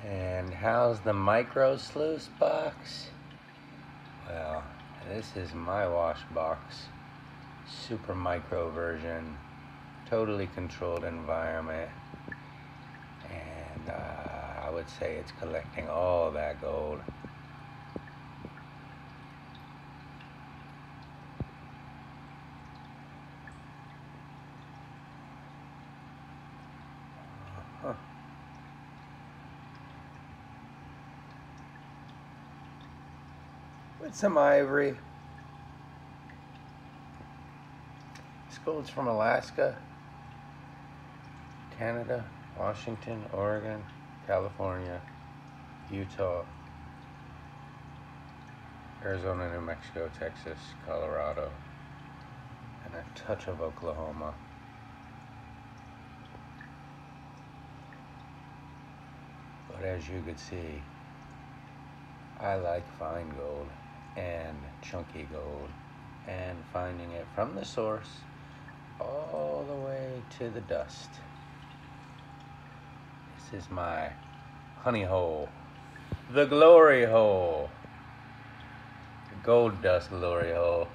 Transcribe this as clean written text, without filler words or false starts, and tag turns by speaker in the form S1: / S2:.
S1: And how's the micro sluice box? Well, this is my wash box. Super micro version. Totally controlled environment. And I would say it's collecting all that gold. Huh. With some ivory. This gold's from Alaska, Canada, Washington, Oregon, California, Utah, Arizona, New Mexico, Texas, Colorado, and a touch of Oklahoma. But as you could see, I like fine gold and chunky gold and finding it from the source all the way to the dust. This is my honey hole, the glory hole, the gold dust glory hole.